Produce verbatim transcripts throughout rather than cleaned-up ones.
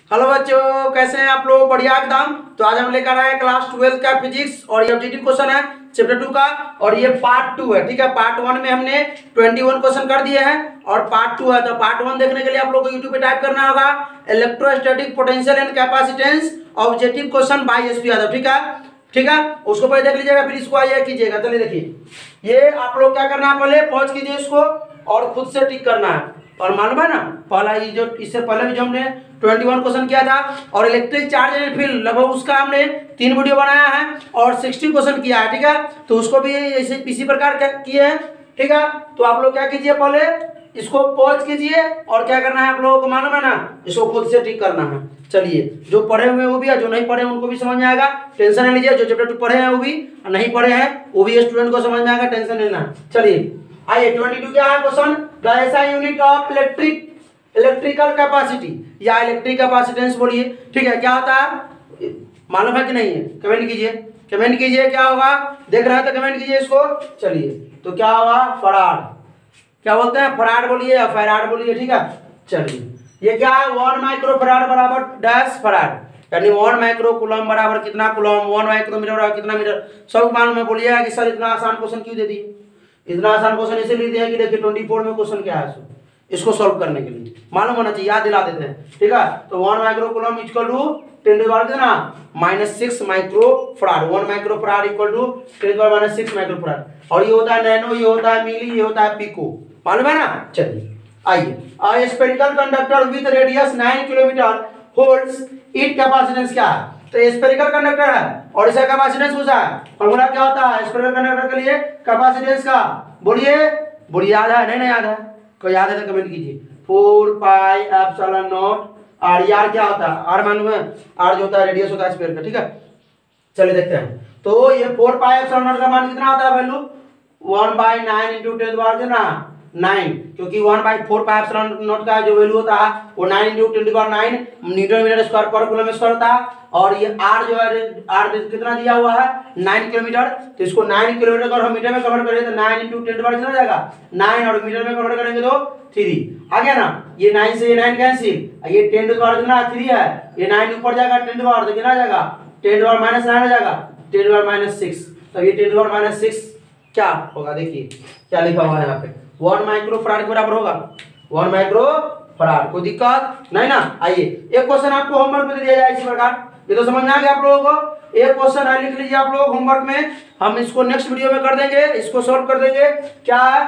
Hello बच्चों, कैसे हैं आप लोग? बढ़िया एकदम। तो आज हम लेकर आए क्लास ट्वेल्थ का फिजिक्स और ये ऑब्जेक्टिव क्वेश्चन है चैप्टर टू का और ये पार्ट टू है। ठीक है, पार्ट वन में हमने इक्कीस क्वेश्चन कर दिए हैं और पार्ट टू है। तो पार्ट वन देखने के लिए आप लोग को यूट्यूब पे टाइप करना होगा electrostatic potential and capacitance objective question by S P Yadav. ठीक है ठीक है उसको पहले देख लीजिएगा, फिर इसको आइए कीजिएगा। चलिए देखिए, ये आप लोग क्या करना है, पहले पॉज कीजिए इसको और खुद से टिक करना है। और मालूम है ना, पहला ये जो इससे पहले भी जो हमने इक्कीस क्वेश्चन किया था और इलेक्ट्रिक चार्ज एंड फील्ड लगभग उसका हमने तीन वीडियो बनाया है और साठ क्वेश्चन किया है। ठीक है, तो उसको भी ऐसे इसी प्रकार किए हैं। ठीक है, तो आप लोग क्या कीजिए, पहले इसको पॉज कीजिए और क्या करना है आप लोगों को मालूम है ना, इसको खुद से टिक करना है। चलिए, जो पढ़े हुए वो भी है, जो नहीं पढ़े उनको भी समझ में आएगा, टेंशन नहीं लीजिए। जो चैप्टर टू पढ़े हैं वो भी, नहीं पढ़े हैं वो भी स्टूडेंट को समझ में आएगा, टेंशन लेना। चलिए आइए, बाईस क्या है question, the SI unit of electric electrical capacity या इलेक्ट्रिक कैपेसिटेंस बोलिए। ठीक है, क्या होता है मालूम है कि नहीं है? कमेंट कीजिए, कमेंट कीजिए क्या होगा, देख रहे हैं तो कमेंट कीजिए इसको। चलिए, तो क्या होगा, फराड, क्या बोलते हैं, फराड बोलिए या फैराड बोलिए। ठीक है, चलिए ये क्या है, वन माइक्रो फराड बराबर डैश फराड, यानी वन माइक्रो कूलम बराबर कितना कूलम, वन माइक्रोमीटर बराबर कितना मीटर। सब मालूम है। बोलिएगा कि सर इतना आसान क्वेश्चन क्यों दे दिए? इतना आसान क्वेश्चन इसलिए दिया कि देखिए चौबीस में क्वेश्चन क्या है, इसको सॉल्व करने के लिए मालूम होना चाहिए, याद दिला देते हैं। ठीक है, तो one micro coulomb equal to ten to the power कितना minus six micro farad, one micro farad equal to ten to the power minus six micro farad. और ये होता है नैनो, ये होता है मिली, ये होता है पिको, मालूम है ना। चलिए आइए, a spherical conductor with radius nine kilometre holds it capacitance क्या है? तो स्फेरिकल कंडक्टर है और इसका कैपेसिटेंस पूछा है। फॉर्मूला क्या होता है स्फेरिकल कंडक्टर के लिए कैपेसिटेंस का? बोलिए बोलिए, याद है? नहीं नहीं याद है? कोई याद है तो कमेंट कीजिए। Four pi epsilon naught R. R क्या होता है? आर मालूम है? आर जो होता है रेडियस होता है स्फीयर का। ठीक है, चलिए देखते हैं। तो ये फोर पाई एप्सिलॉन नॉट का मान कितना होता है value? One by nine into ten to power कितना नाइन, क्योंकि one by four pi epsilon naught का जो वैल्यू होता है वो nine into ten to power nine newton metre square per coulomb square होता है। और ये आर जो है, आर कितना दिया हुआ है नाइन किलोमीटर, तो इसको नाइन किलोमीटर अगर हम मीटर में कन्वर्ट करें तो nine into ten to power कितना हो जाएगा नाइन, और मीटर में कन्वर्ट करेंगे तो थ्री आ गया ना। ये नाइन से ये नाइन कैंसिल, ये टेन टू पावर कितना थ्री है, ये नाइन ऊपर जाएगा टेन टू पावर तो कितना आ जाएगा ten to power minus nine हो जाएगा ten to power minus six. तो ये ten to power minus six क्या होगा, देखिए क्या लिखा हुआ है यहाँ पे, वन माइक्रो फराड के बराबर होगा। वन माइक्रो फराड, कोई दिक्कत नहीं ना। आइए, एक क्वेश्चन आपको होमवर्क में दिया जाए इसी प्रकार, ये तो समझ में आ गया आप लोगों को। एक क्वेश्चन है, लिख लीजिए आप लोग होमवर्क में, हम इसको नेक्स्ट वीडियो में कर देंगे, इसको सॉल्व कर देंगे। क्या है,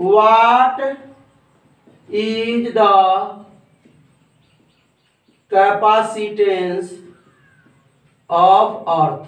what is the capacitance of earth?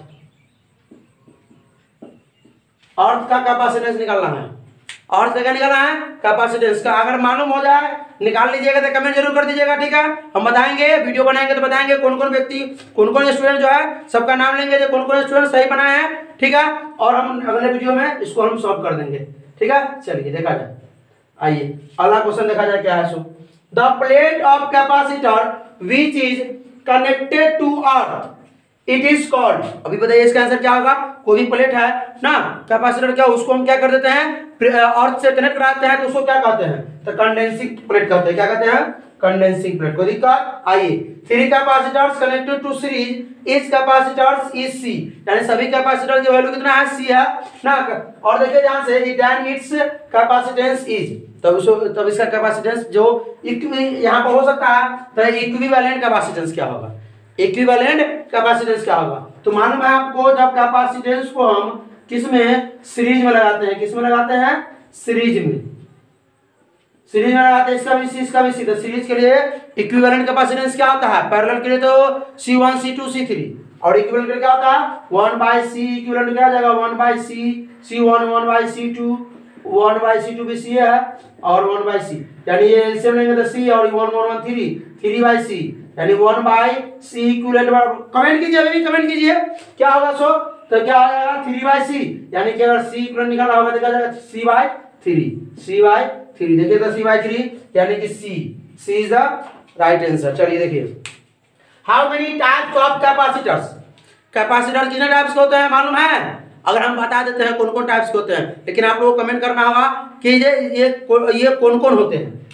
Earth का कैपेसिटेंस निकालना है। अर्थ का क्या निकालना है? कैपेसिटेंस का। अगर मालूम हो जाए निकाल लीजिएगा तो कमेंट जरूर कर दीजिएगा। ठीक है, हम बताएंगे, वीडियो बनाएंगे तो बताएंगे कौन कौन व्यक्ति, कौन कौन स्टूडेंट जो है सबका नाम लेंगे जो कौन कौन स्टूडेंट सही बनाए हैं। ठीक है, और हम अगले वीडियो में इसको हम सॉल्व कर देंगे। ठीक है, चलिए देखा जाए। आइए अगला क्वेश्चन देखा जाए क्या है। So the plate of capacitor which is connected to earth it is called. अभी बताइए इसका आंसर क्या होगा। कोई भी प्लेट है ना कैपेसिटर, क्या उसको हम क्या कर देते हैं अर्थ से कनेक्ट कराते हैं तो उसको क्या कहते हैं, तो कंडेंसिंग प्लेट कहते हैं। क्या कहते हैं? Condensing plate. कोई दिक्कत? आइए, three capacitors connected to series each capacitors is C, यानी सभी कैपेसिटर की वैल्यू कितना है, सी है ना। और देखिए ध्यान से, देन इट्स कैपेसिटेंस इज, तब उसको तब इसका कैपेसिटेंस जो यहाँ पर हो सकता है तो इक्विवेलेंट कैपेसिटेंस क्या होगा, इक्विवेलेंट कैपेसिटेंस क्या होगा। तो मालूम है आपको, जब कैपेसिटेंस को हम किस में, सीरीज में लगाते हैं, किस में लगाते हैं, सीरीज में, सीरीज में लगाते हैं। इसका भी सी, इसका भी सी। तो सीरीज के लिए इक्विवेलेंट कैपेसिटेंस क्या होता है, पैरेलल के लिए तो C one C two C three, और इक्विवेलेंट के लिए क्या होता है वन बाई सी, इक्विवेलेंट क्या हो जाएगा one by C, C one one by C two, one by C two भी सी है और वन बाई सी, यानी ये एलसीएम लेंगे तो सी और one one one three, three by C, यानी one by C equivalent. Comment कीजिए, अभी भी कमेंट कीजिए क्या होगा। सो तो क्या हो जाएगा थ्री बाई सी, यानी कि अगर सी इक्विवेलेंट निकालना होगा देखा जाएगा C by three, C by three. देखिए तो सी बाई थ्री यानी कि C, C is the right answer. चलिए देखिए, how many types of capacitors, capacitor कितने टाइप्स के होते हैं मालूम है? अगर हम बता देते हैं कौन कौन टाइप्स के होते हैं, लेकिन आप लोगों को कमेंट करना होगा कि ये ये ये कौन कौन होते हैं,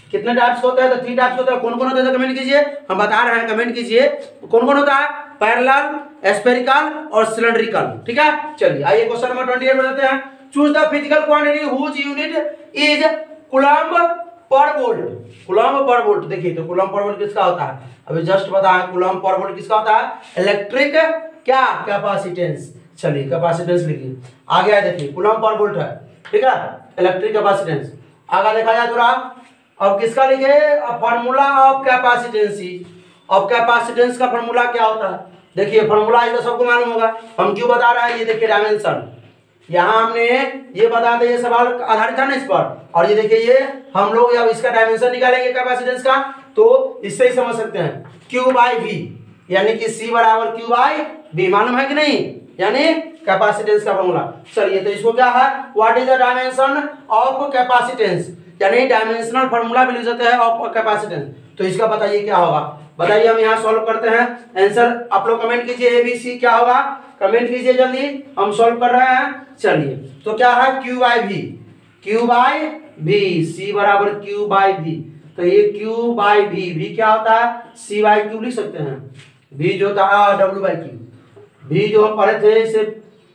कितने टाइप्स होते हैं? तो थ्री टाइप्स होते हैं। कौन कौन होते हैं कमेंट कीजिए, हम बता रहे हैं, कमेंट कीजिए कौन कौन होता है? पैरेलल, स्फेरिकल और सिलेंड्रिकल। ठीक है, चलिए आइए क्वेश्चन नंबर ट्वेंटी एट बताते हैं। Choose the physical quantity whose unit is coulomb per volt. Coulomb per volt, देखिए तो कूलम्ब पर वोल्ट किसका होता है? अभी जस्ट बताया, कूलम्ब पर वोल्ट किसका होता है? इलेक्ट्रिक क्या कैपेसिटेंस। चलिए कैपेसिटेंस लिखिए, आगे आए देखिए कूलम्ब पर वोल्ट है, ठीक है, इलेक्ट्रिक कैपेसिटेंस। आगे देखा जाए थोड़ा, अब किसका लिखे? Formula of capacitancy. अब कैपेसिटेंस का फार्मूला क्या होता है? देखिए फार्मूला ये तो सबको मालूम होगा, हम क्यों बता रहे हैं? ये देखिए डायमेंशन, यहाँ हमने ये बता दें, ये सवाल आधारित था ना इस पर, और ये देखिए ये हम लोग अब इसका डायमेंशन निकालेंगे कैपेसिटेंस का, तो इससे ही समझ सकते हैं। क्यू बाई वी, यानी कि सी बराबर क्यू बाई वी, मालूम है कि नहीं? यानी कैपेसिटेंस का फॉर्मूला। चलिए तो इसको क्या है? What is the dimension of capacitance, यानी डायमेंशनल फॉर्मूला भी लिख सकते हैं ऑफ कैपेसिटेंस। तो इसका बताइए क्या होगा? बताइए, हम यहाँ सॉल्व करते हैं। आंसर आप लोग कमेंट कीजिए, ए बी सी क्या होगा? कमेंट कीजिए जल्दी, हम सॉल्व कर रहे हैं। चलिए तो क्या है? Q by V, Q by V, C बराबर क्यू बाई वी। तो ये क्यू बाई वी, वी क्या होता है? सी बाई क्यू लिख सकते हैं। वी जो था डब्ल्यू बाई क्यू, वी जो हम पढ़े थे इसे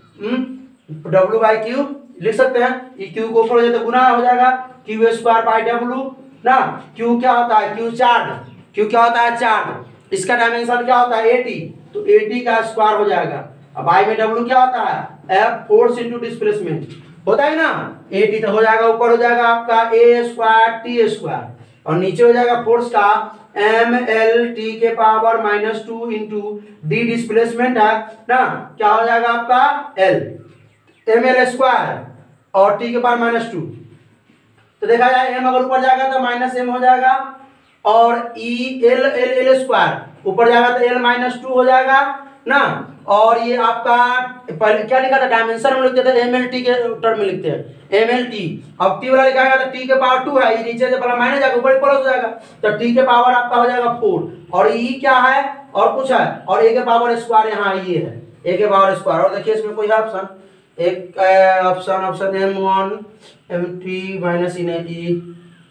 डब्ल्यू बाई क्यू लिख सकते हैं। ये क्यू को ऊपर हो जाए तो गुना हो जाएगा, क्यू स्क्वायर बाई डब्ल्यू ना। क्यू क्या होता है? क्यू चार्ज, क्यू क्या होता है? चार्ज। इसका डायमेंशन क्या होता है? एटी, तो एटी का स्क्वायर हो जाएगा। अब आई में डब्ल्यू क्या होता है? एफ फोर्स इनटू डिस्प्लेसमेंट होता है ना। एटी तो हो जाएगा, ऊपर हो जाएगा आपका ए स्क्वायर टी स्क्वायर, और नीचे हो जाएगा फोर्स का एम एल टी के power minus two into D displacement है ना, क्या हो जाएगा आपका? एल एम एल स्क्वायर और टी के पावर माइनस टू। तो देखा जाए एम अगर ऊपर जाएगा तो माइनस एम हो जाएगा, और E L L L square ऊपर जाएगा तो एल माइनस टू हो जाएगा ना। और ये आपका पहले क्या लिखा था? डायमेंशन में लिखते थे एम एल टी के टर्म में लिखते हैं एम एल टी। अब टी वाला लिखा गया तो टी के पावर टू है, ये नीचे से पहला माइनस जाएगा, ऊपर प्लस हो जाएगा, तो टी के पावर आपका हो जाएगा फोर, और ई क्या है? और कुछ है, और ए के पावर स्क्वायर यहाँ ये है, ए के पावर स्क्वायर। और देखिए इसमें कोई है ऑप्शन? एक option option M one M T minus in E,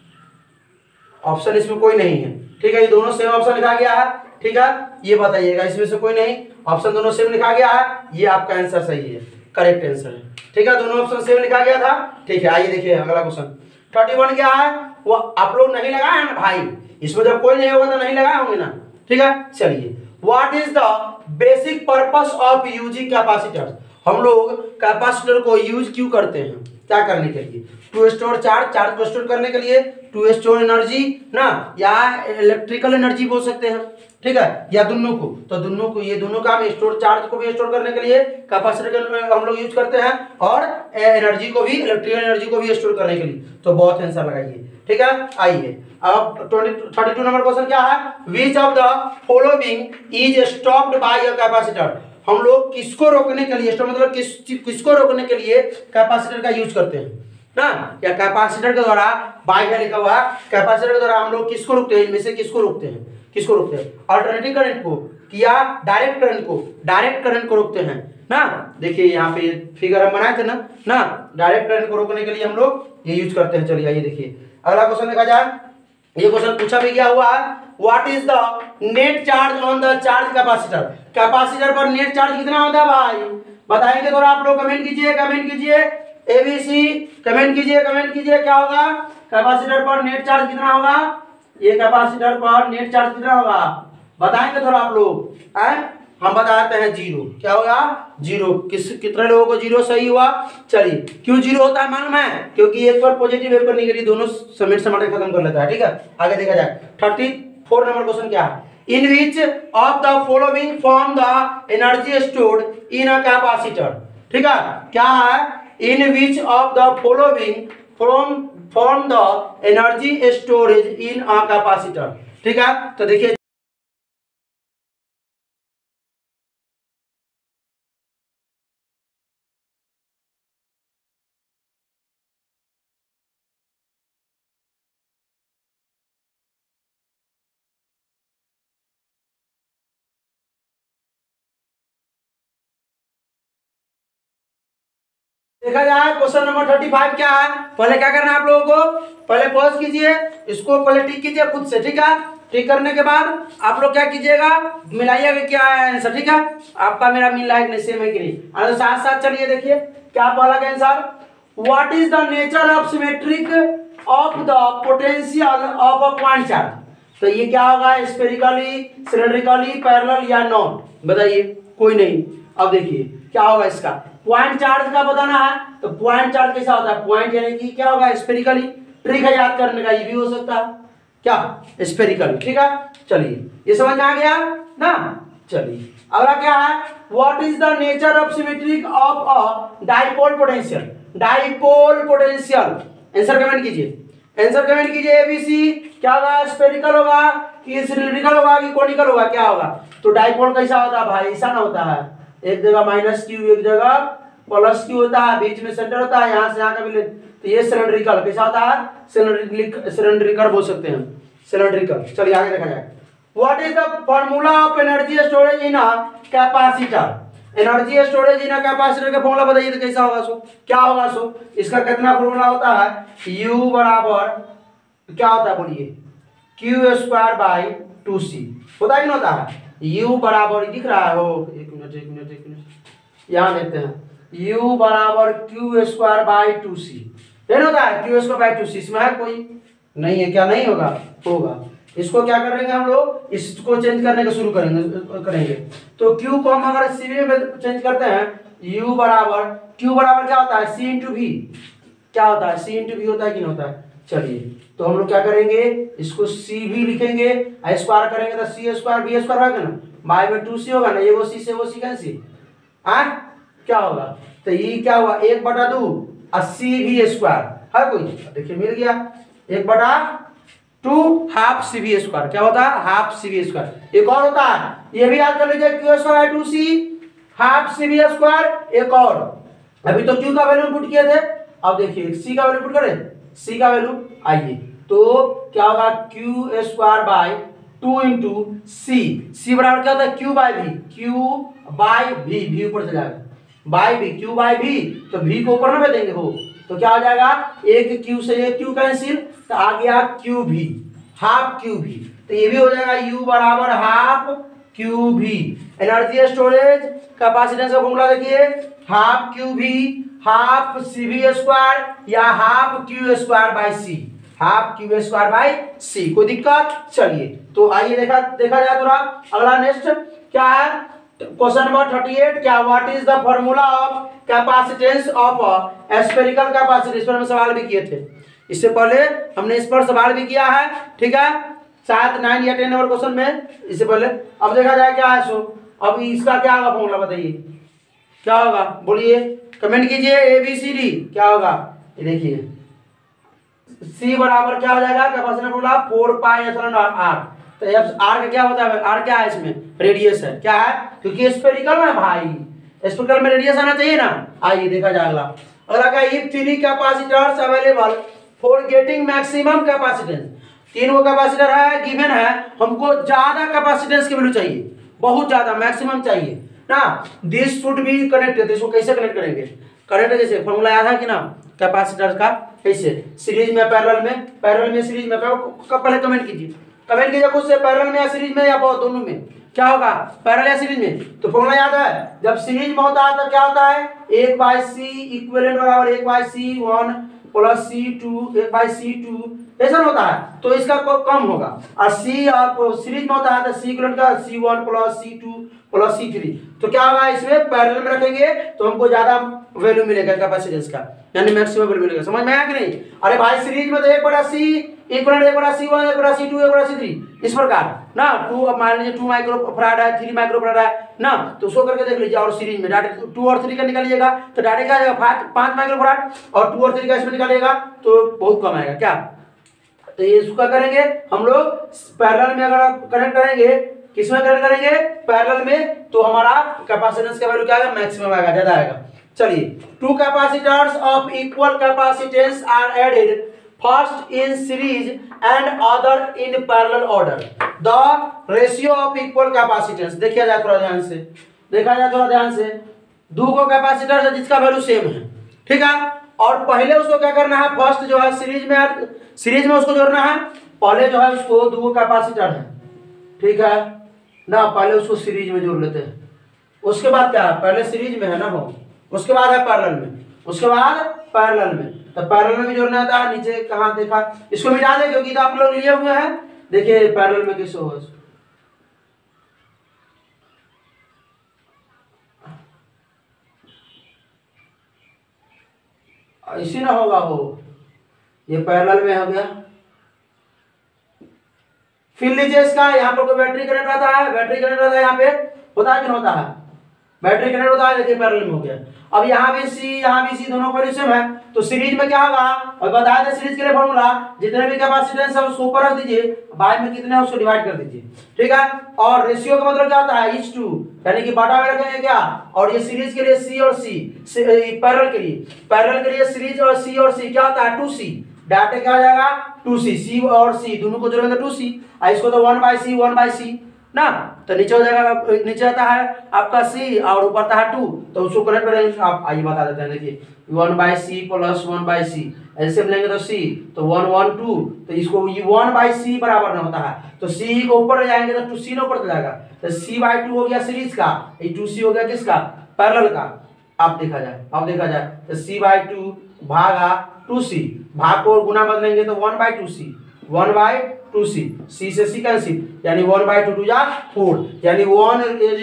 option इसमें कोई नहीं है। ठीक है, ये दोनों सेम ऑप्शन लिखा गया है। ठीक है, ये बताइएगा, इसमें से कोई नहीं, ऑप्शन दोनों सेम लिखा गया है, ये आपका आंसर सही है, करेक्ट आंसर है। ठीक है, दोनों ऑप्शन सेम लिखा गया था। ठीक है, आइए देखिए अगला क्वेश्चन थर्टी वन क्या है? वो आप लोग नहीं लगाए हैं ना भाई, इसमें जब कोई नहीं होगा तो नहीं लगाए होंगे ना। ठीक है, चलिए what is the basic purpose of using capacitor. हम लोग कैपेसिटर को यूज क्यों करते हैं? क्या करने के लिए? टू स्टोर चार्ज, चार्ज को स्टोर करने के लिए, टू स्टोर एनर्जी ना, या इलेक्ट्रिकल एनर्जी बोल सकते हैं। ठीक है, या दोनों को, तो दोनों को, ये दोनों काम, स्टोर चार्ज को भी स्टोर करने के लिए कैपेसिटर हम लोग यूज करते हैं, और एनर्जी को भी, इलेक्ट्रिकल एनर्जी को भी स्टोर करने के लिए। तो बहुत आंसर लगाइए। ठीक है, आइए अब थर्टी टू नंबर क्वेश्चन क्या है? Which of the following is stopped by a capacitor. हम लोग किसको रोकने के लिए, स्टॉप मतलब किस किसको रोकने के लिए कैपेसिटर का यूज करते हैं ना, या कैपेसिटर के द्वारा, बाय का लिखा हुआ, कैपेसिटर के द्वारा हम लोग किसको रोकते हैं? इनमें से किसको रोकते हैं? किसको रोकते हैं? अल्टरनेटिंग करंट को, या डायरेक्ट करंट को? डायरेक्ट करंट को रोकते हैं ना। देखिए यहाँ पे फिगर हम बनाए थे ना ना डायरेक्ट करंट को रोकने के लिए हम लोग ये यूज करते हैं। चलिए आइए देखिए अगला क्वेश्चन देखा जाए। ये क्वेश्चन पूछा भी गया हुआ है, what is the net charge on the charge capacitor. Capacitor पर नेट चार्ज कितना होता है भाई? बताएंगे थोड़ा आप लोग, कमेंट कीजिए, कमेंट कीजिए, एबीसी कमेंट कीजिए, कमेंट कीजिए क्या होगा? कैपेसिटर पर नेट चार्ज कितना होगा? ये कैपेसिटर पर नेट चार्ज कितना होगा? बताएंगे थोड़ा आप लोग, हैं? हम बताते हैं जीरो। क्या होगा? जीरो। किस कितने लोगों को जीरो सही हुआ? चलिए, क्यों जीरो होता है मालूम है? क्योंकि एक बार पॉजिटिव एक बार निगेटिव, दोनों समेट समेट खत्म कर लेता है। ठीक है, आगे देखा जाए थर्टी फोर नंबर क्वेश्चन क्या है? In which of the following form the energy stored in a capacitor. ठीक है, क्या है? In which of the following from form the energy storage in a capacitor. ठीक है, तो देखिए देखा जाए क्वेश्चन नंबर थर्टी फाइव क्या है। पहले क्या करना है आप लोगों को, पहले पॉज कीजिए, इसको पहले टिक कीजिए खुद से, ठीक है। टिक करने के बाद आप लोग क्या कीजिएगा, मिलाइएगा क्या है आंसर, ठीक है। आपका मेरा मिल रहा है कि नहीं, सेम है कि नहीं, और साथ साथ चलिए देखिए क्या पहला का answer, what is the nature of symmetric of the potential of a point charge. तो ये क्या होगा, स्फेरिकली, सिलेंड्रिकली, पैरेलल या नॉन, बताइए। कोई नहीं। अब देखिए क्या होगा इसका, पॉइंट चार्ज का बताना है। तो पॉइंट चार्ज कैसा होता है, पॉइंट यानी कि क्या होगा, स्फेरिकली। ट्रिक है याद करने का, ये भी हो सकता है क्या, स्फेरिकल, ठीक है। चलिए ये समझ में आ गया ना। चलिए अगला क्या है, what is the nature of symmetric of a dipole potential. Dipole potential, answer comment कीजिए, आंसर कमेंट कीजिए। एबीसी क्या होगा, स्फेरिकल होगा कि सिलिंड्रिकल होगा कि कोनिकल होगा, क्या होगा। तो डाइपोल कैसा होता है भाई, ऐसा ना होता है, एक जगह माइनस क्यू, एक जगह प्लस क्यू होता है, बीच में सेंटर होता है, यहाँ से यहाँ का भी। तो ये सिलेंड्रिकल कैसा होता है, सिलेंड्रिकल, सिलेंड्रिकल बोल सकते हैं, सिलेंड्रिकल। चलिए आगे देखा जाए, what is the formula of energy storage in a capacitor. Energy storage in a capacitor का फॉर्मूला बताइए तो कैसा होगा, सो क्या होगा, सो इसका कितना फॉर्मूला होता है, U बराबर क्या होता है बोलिए, Q square by two C होता है कि नहीं होता है। U बराबर दिख रहा है, हो एक मिनट एक मिनट एक मिनट यहाँ देखते हैं, U बराबर Q square by two C नहीं होता है, Q square by two C, इसमें है कोई नहीं है क्या, नहीं होगा, होगा। इसको क्या करेंगे हम लोग, इसको चेंज करने का शुरू करेंगे करेंगे तो Q को हम अगर C में चेंज करते हैं, U बराबर Q बराबर क्या होता है, C इंटू भी, क्या होता है, C इंटू भी होता है कि नहीं होता है। चलिए तो हम लोग क्या करेंगे, इसको C भी लिखेंगे, स्क्वायर करेंगे तो C स्क्वायर बी स्क्वायर होगा ना, बाई में टू सी होगा ना, ये वो C से वो C कैंसिल, हाँ क्या होगा। तो ये क्या हुआ, एक बटा दो अस्सी भी स्क्वायर है कोई, देखिए मिल गया, एक बटा two half C V square, क्या होता है, हाफ सी वी स्क्वायर। एक और होता है, ये भी याद कर लीजिए, Q square two C half C V square. एक और, अभी तो क्यू का वैल्यू पुट किए थे, अब देखिए सी का वैल्यू पुट करें, सी का वैल्यू आइए तो क्या होगा, Q square by two into C, C बराबर क्या होता है, क्यू बाय भी, क्यू बाय भी, भी ऊपर से जाएगा, बाय भी, क्यू बाय भी, तो भी को ऊपर ना भेजेंगे हो, तो क्या हो जाएगा, एक क्यू से एक क्यू कैंसिल, तो आ गया क्यू भी, हाफ क्यू भी, तो ये भी हो जाएगा यू बराबर हाफ क्यू भी। एनर्जी स्टोरेज कैपेसिटेंस का फॉर्मूला देखिए, हाफ क्यू भी हाफ सी वी स्क्वायर या half Q square by C, half Q square by C. कोई दिक्कत, चलिए तो आइए देखा देखा जाए थोड़ा अगला नेक्स्ट क्या है, क्वेश्चन नंबर थर्टी एट, क्या what is the formula of capacitance of spherical capacitor. इस पर हम सवाल भी किए थे, इससे पहले हमने इस पर सवाल भी किया है, ठीक है, शायद नाइन या टेन नंबर क्वेश्चन में, इससे पहले। अब देखा जाए क्या है, सो अब इसका क्या होगा फॉर्मूला बताइए, क्या होगा बोलिए, कमेंट कीजिए, ए बी सी डी क्या होगा। ये देखिए सी बराबर क्या हो जाएगा, capacitor formula four pi epsilon R. तो एफ आर का क्या होता है, आर क्या है इसमें, रेडियस है, क्या है, क्योंकि स्फेरिकल में भाई स्फेरिकल में रेडियस आना चाहिए ना। आइए देखा जाए अगला, अगला क्या, if three capacitors available for getting maximum capacitance. तीन वो कैपेसिटर है गिवन है, हमको ज्यादा कैपेसिटेंस की वैल्यू चाहिए, बहुत ज्यादा मैक्सिमम चाहिए ना, दिस शुड बी कनेक्टेड। इसको कैसे कनेक्ट करेंगे, कनेक्ट जैसे फॉर्मूला याद है कि ना कैपेसिटर का, कैसे सीरीज में पैरेलल में, पैरेलल में सीरीज में, पहले कमेंट कीजिए, कमेंट कीजिए खुद से, पैरेलल में या सीरीज में या बहुत दोनों में क्या होगा, पैरेलल या सीरीज में। तो फॉर्मूला याद है, जब सीरीज में होता है तो क्या होता है, एक बाई सी इक्विवेलेंट बराबर एक by C one plus C two, एक बाई सी टू, ऐसा होता है, तो इसका कम होगा। और सी आप सीरीज में होता है तो सी इक्विवेलेंट का C one plus C two plus C three, तो क्या होगा, इसमें पैरेलल में रखेंगे तो हमको ज्यादा वैल्यू मिलेगा कैपेसिटेंस का, यानी मैक्सिमम वैल्यू मिलेगा। समझ में आया कि नहीं। अरे भाई सीरीज में तो एक बड़ा सी इक्विवेलेंट, एक बड़ा सी वन, एक बड़ा सी टू, एक बड़ा सी थ्री, इस प्रकार ना, टू अब मान लीजिए टू माइक्रो फराड है, थ्री माइक्रो फराड है ना, तो उसको करके देख लीजिए। और सीरीज में डायरेक्ट टू और थ्री का निकालिएगा तो डायरेक्ट क्या आ जाएगा, पांच माइक्रो फराड, और टू और थ्री का इसमें निकालिएगा तो बहुत कम आएगा क्या। तो ये इसका करेंगे हम लोग पैरेलल में, अगर आप कनेक्ट करेंगे, किसमें कनेक्ट करेंगे, पैरेलल में, तो हमारा कैपेसिटेंस का वैल्यू क्या आएगा, मैक्सिमम आएगा, ज्यादा आएगा। चलिए, two capacitors of equal capacitance are added, first in series and other in parallel order, the ratio of equal capacitance. देखिए जाए थोड़ा ध्यान से, देखा जाए थोड़ा ध्यान से, दो को कैपेसिटर है जिसका वैल्यू सेम है, ठीक है। और पहले उसको क्या करना है, फर्स्ट जो है सीरीज में सीरीज में उसको जोड़ना है। पहले जो है उसको दो कैपेसिटर है, ठीक है ना, पहले उसको सीरीज में जोड़ लेते हैं। उसके बाद क्या है, पहले सीरीज में है ना वो, उसके बाद है पैरेलल में, उसके बाद पैरेलल में, तो पैरेलल में भी जोड़ना था। नीचे कहाँ देखा, इसको मिटा दे क्योंकि तो आप लोग लिए हुए हैं। देखिए पैरेलल में किस हो, इसी ना होगा वो, ये पैरेलल में हो गया। फिर लीजिए इसका, यहाँ पर कोई बैटरी कनेक्ट रहता है, बैटरी कनेक्ट रहता है यहाँ पे, होता है कि नहीं होता है, बैटरी कनेक्ट होता है, देखिए पैरेलल में हो गया। अब यहाँ भी सी, यहाँ भी सी, दोनों कॉन्डिशन है, तो सीरीज में क्या होगा, और बताया था सीरीज के लिए फॉर्मूला, जितने भी कैपेसिटेंस है उसको ऊपर रख दीजिए, बाद में कितने है उसको डिवाइड कर दीजिए, ठीक है। और रेशियो का मतलब क्या होता है, इज टू, यानी कि बाटा में रखेंगे क्या, और ये सीरीज के लिए सी और सी, पैरेलल के लिए, पैरेलल के लिए सीरीज और सी और सी क्या होता है, टू सी, डाटा क्या हो जाएगा टू सी, सी और सी दोनों को जोड़ेंगे टू सी, इसको तो one by C, one by C ना, तो नीचे हो जाएगा, नीचे आता है आपका सी और ऊपर आता है टू, तो उसको कनेक्ट करेंगे। आप आइए बता देते हैं, देखिए one by C plus one by C, ऐसे लेंगे तो सी, तो वन वन टू, तो इसको ये वन बाई सी बराबर ना होता है, तो सी को ऊपर ले जाएंगे तो टू सी ना ऊपर चला जाएगा, तो सी बाई टू हो गया सीरीज का, ये टू सी हो गया किसका, पैरेलल का। अब देखा जाए, अब देखा जाए तो सी बाई टू भागा टू सी, भाग को गुना बदलेंगे तो one by two C, one by two C, C से सी कैंसिल, यानी वन बाई टू टू जा फोर, यानी one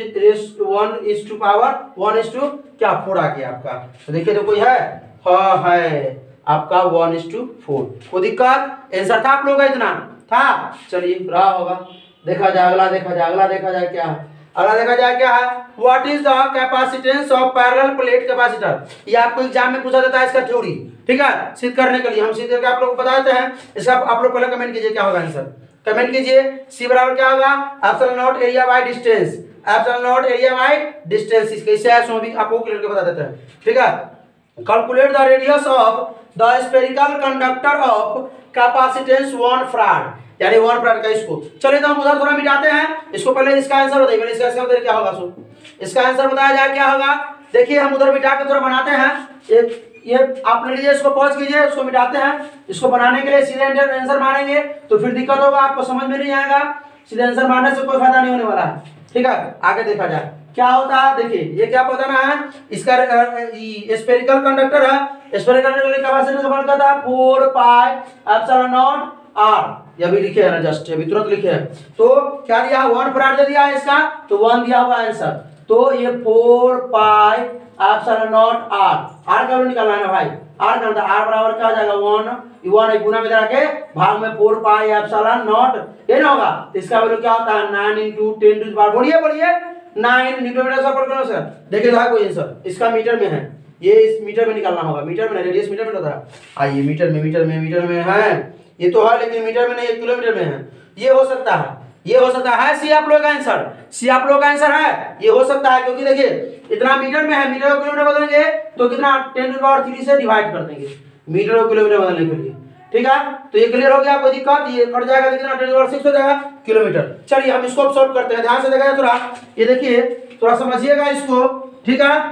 is one is two power one is two क्या फोर आ गया आपका। तो देखिए तो कोई है, हाँ है आपका वन इज टू फोर। कोई दिक्कत, आंसर था आप लोगों का इतना था, चलिए रहा होगा। देखा जाए अगला, देखा जाए अगला, देखा जाए क्या है अगला, देखा जाए क्या है, what is the capacitance of parallel plate capacitor. ये आपको एग्जाम में पूछा जाता है इसका थ्योरी, ठीक है, सिद्ध करने के लिए हम सिद्ध करके आप लोग को बता देते हैं। इसका आप लोग पहले कमेंट कीजिए क्या होगा आंसर, कमेंट कीजिए। सी बराबर क्या होगा, epsilon naught area by distance, epsilon naught area by distance, इसके इसे ऐसे भी आपको क्लियर करके बता देते हैं, ठीक है। Calculate the radius of the spherical conductor of capacitance one farad, यानी वन फैराड का इसको। चलिए तो हम उधर थोड़ा मिटाते हैं, इसको पहले इसका आंसर बताइए, पहले इसका आंसर क्या होगा, सो इसका आंसर बताया जाए क्या होगा। देखिए हम उधर मिटा के थोड़ा बनाते हैं, ये ये आप ले लीजिए, इसको पॉज कीजिए, इसको मिटाते हैं। इसको बनाने के लिए सीधे आंसर मारेंगे तो फिर दिक्कत होगा, आपको समझ में नहीं आएगा, सीधे आंसर मारने से कोई फायदा नहीं होने वाला है, ठीक है। आगे देखा जाए क्या होता है, देखिए ये क्या बताना है, इसका स्फेरिकल कंडक्टर है, स्फेरिकल कंडक्टर का कैपेसिटेंस का मान क्या था, four pi epsilon naught R, ये भी लिखे है ना, जस्ट अभी तुरंत लिखे हैं। तो क्या दिया, वन फैराड दे दिया है इसका, तो वन दिया हुआ आंसर, तो ये four pi epsilon naught R, R का निकालना है भाई, आर का आर बराबर क्या हो जाएगा, वन, वन गुना में करा के भाग में फोर पाई एप्सिलॉन नॉट, ये ना होगा, तो इसका वैल्यू क्या होता है, nine into ten to the power, बोलिए बोलिए नाइन, न्यूटन मीटर से पढ़ करो सर। देखिए था कोई आंसर, इसका मीटर में है, ये इस मीटर में निकालना होगा, मीटर में रेडियस मीटर में होता है, आइए मीटर में, मीटर में मीटर में है, ये तो है लेकिन मीटर में नहीं, किलोमीटर में है। ये हो सकता है, ये हो सकता है, सी आप लोग का आंसर, सी आप लोग का आंसर है, ये हो सकता है, क्योंकि देखिए इतना मीटर में है, मीटर को किलोमीटर बदलेंगे तो कितना, टेन टू पावर थ्री से डिवाइड कर देंगे मीटर को किलोमीटर बदलने के लिए, ठीक है। तो ये क्लियर हो गया, कोई दिक्कत, ये कट जाएगा कितना, टेन टू पावर सिक्स हो जाएगा किलोमीटर। चलिए हम इसको सॉल्व करते हैं, ध्यान से देखा जाए थोड़ा, ये देखिए थोड़ा समझिएगा इसको, ठीक है।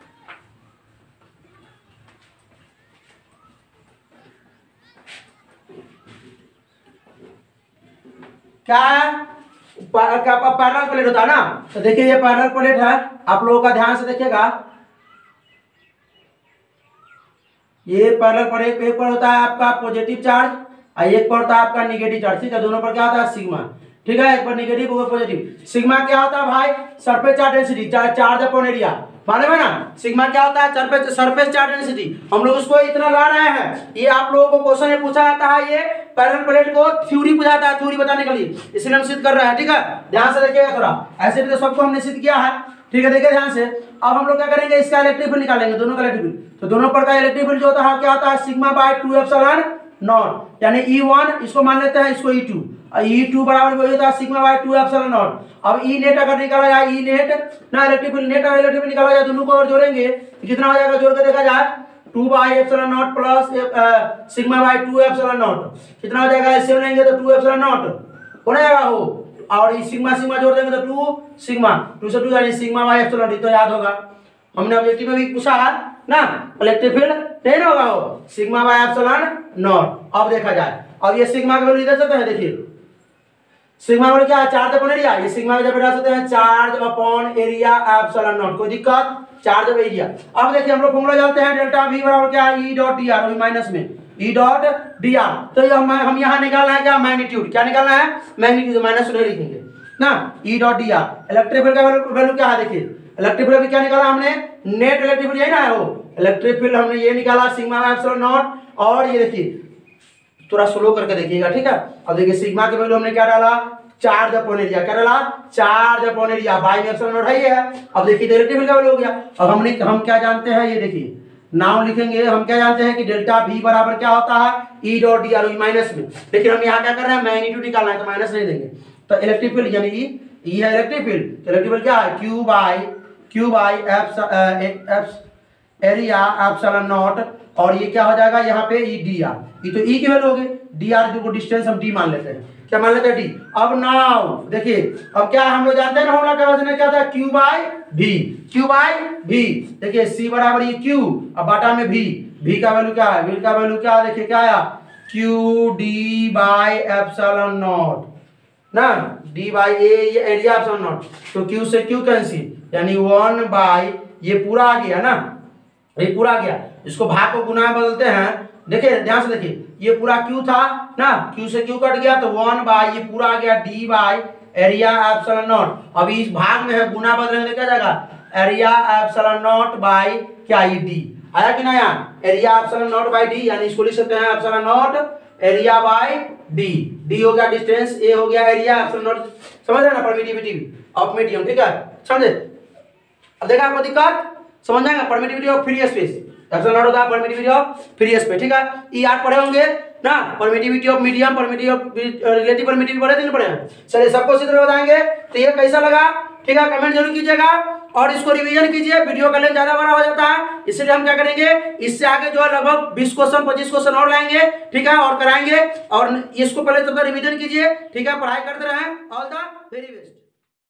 क्या है, पैरेलल प्लेट होता है ना, तो देखिए ये पैरेलल प्लेट है, आप लोगों का ध्यान से देखिएगा, ये पैरेलल प्लेट, एक पर होता है आपका पॉजिटिव चार्ज और एक पर होता है आपका नेगेटिव चार्ज, ठीक है, दोनों पर क्या होता है सिग्मा, ठीक है, एक पर नेगेटिव एक पर पॉजिटिव। सिग्मा क्या होता है भाई, surface charge density, charge upon area, मालूम है ना, सिग्मा क्या होता है, सरफेस सरफेस चार्ज डेंसिटी। हम लोग उसको इतना ला रहे हैं, ये आप लोगों को क्वेश्चन में पूछा जाता है, ये पैरेलल प्लेट को थ्योरी पूछाता है, थ्योरी बताने के लिए, इसलिए हम सिद्ध कर रहे हैं, ठीक है। ध्यान से देखिएगा थोड़ा, ऐसे भी तो सबको हमने सिद्ध किया है, ठीक है, देखिए ध्यान से। अब हम लोग क्या करेंगे, इसका इलेक्ट्रिक फील्ड निकालेंगे, दोनों का इलेक्ट्रिक फील्ड, तो दोनों पर का इलेक्ट्रिक फील्ड जो होता है क्या होता है, sigma by two epsilon naught, यानी ई वन इसको मान लेते हैं, इसको ई टू, ई टू बराबर वही होता है sigma by two epsilon naught. अब ई नेट अगर निकाला जाए, ई नेट ना इलेक्ट्रिक फील्ड, नेट और इलेक्ट्रिक फील्ड निकाला जाए, दोनों को और जोड़ेंगे कितना हो जाएगा, जोड़ के देखा जाए, two by epsilon naught plus sigma by two epsilon naught, कितना हो जाएगा, ऐसे लेंगे तो टू एप्सिलॉन नॉट हो जाएगा हो, और सिग्मा सिग्मा जोड़ देंगे तो टू सिग्मा, टू से टू यानी सिग्मा बाय एप्सिलॉन, तो याद होगा हमने ऑब्जेक्टिव में भी पूछा है, ना, इलेक्ट्रिक फील्ड नहीं ना होगा वो सिग्मा बाय एप्सिलॉन नॉट। अब देखा जाए, अब ये सिग्मा का वैल्यू इधर से है, देखिए सिग्मा वैल्यू क्या है, चार्ज अपॉन एरिया, ये सिग्मा जब डाल सकते हैं charge upon area epsilon naught, कोई दिक्कत, चार्ज ऑफ एरिया। अब देखिए हम लोग फॉर्मूला जानते हैं डेल्टा V बराबर क्या है, E dot D R, minus में E डॉट डी आर। तो ये हम हम यहाँ निकालना है क्या, मैग्नीट्यूड, क्या निकालना है, मैग्नीट्यूड, माइनस नहीं लिखेंगे ना, E dot D R. Electric field का वैल्यू क्या है, देखिए इलेक्ट्रिक फील्ड क्या निकाला हमने, नेट इलेक्ट्रिक फील्ड यही ना है वो, इलेक्ट्रिक फील्ड हमने ये निकाला सिग्मा एप्सिलॉन नॉट। और ये देखिए थोड़ा स्लो करके देखिएगा, ठीक है। अब देखिए सिग्मा के वैल्यू हमने क्या डाला, चार्ज अपॉन एरिया, क्या डाला, चार्ज अपॉन एरिया बाय में एप्सिलॉन नॉट है ये है। अब देखिए इलेक्ट्रिक फील्ड का वैल्यू हो गया। अब हमने हम क्या जानते हैं, ये देखिए नाउ लिखेंगे, हम क्या जानते हैं कि डेल्टा V बराबर क्या होता है, E dot D R, minus में, लेकिन हम यहाँ क्या कर रहे हैं, मैग्नीट्यूड निकालना है तो माइनस नहीं देंगे। तो इलेक्ट्रिक फील्ड यानी E है इलेक्ट्रिक फील्ड, तो इलेक्ट्रिक फील्ड क्या है, Q बाय Q बाय एप्स एरिया एप्सिलॉन नॉट, और ये क्या हो जाएगा यहाँ पे E डी आर, ये तो E की वैल्यू होगी, डी आर जो डिस्टेंस हम D मान लेते हैं, क्या मान लेते हैं D। अब नाउ देखिए अब क्या हम लोग जानते हैं ना, फॉर्मूला का वजन क्या था, Q by V, Q by V, देखिए C बराबर ये Q, अब बाटा में V, V का वैल्यू क्या है, V का वैल्यू क्या है, देखिए क्या आया, Q D by epsilon naught ना, D बाय A ये एरिया एप्सिलॉन नॉट, तो Q से Q कैंसिल, यानी वन बाय ये पूरा आ गया ना, ये पूरा आ गया, इसको भाग को गुना में बदलते हैं, देखिए ध्यान से देखिए ये पूरा Q था ना, Q से Q कट गया तो वन बाय ये पूरा आ गया D by area epsilon naught. अभी इस भाग में है गुना बदलेंगे क्या जाएगा, एरिया एप्सिलॉन नॉट बाय क्या ये D आया कि ना, यहाँ area epsilon naught by D, यानी इसको लिख सकते हैं epsilon naught area by D, D हो गया डिस्टेंस, A हो गया एरिया एप्सिलॉन नॉट, समझ रहे ना, परमिटिविटी ऑफ मीडियम, ठीक है समझे। अब देखा आपको दिक्कत समझ जाएगा, permittivity of free space, epsilon naught होता है परमिटिविटी ऑफ फ्री स्पेस, ठीक है। ई आर पढ़े होंगे ना, permittivity of medium, permittivity of relative permittivity पढ़े थे, पढ़े हैं, चलिए सबको इसी तरह बताएंगे। तो ये कैसा लगा, ठीक है, कमेंट जरूर कीजिएगा और इसको रिवीजन कीजिए, वीडियो का लेंथ ज्यादा बड़ा हो जाता है, इसलिए हम क्या करेंगे, इससे आगे जो है लगभग बीस क्वेश्चन पच्चीस क्वेश्चन और लाएंगे, ठीक है, और कराएंगे, और इसको पहले तो रिवीजन कीजिए, ठीक है, पढ़ाई करते रहें। All the very best.